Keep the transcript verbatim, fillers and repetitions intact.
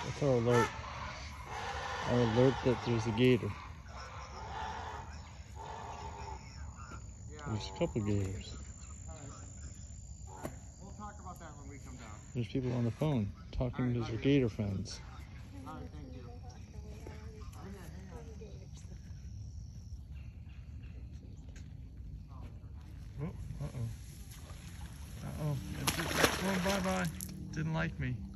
That's our alert. Our alert that there's a gator. There's a couple gators. We'll talk about that when we come down. There's people on the phone talking to their gator friends. All right, thank you. Oh, uh-oh. Uh-oh. Oh, bye-bye. Didn't like me.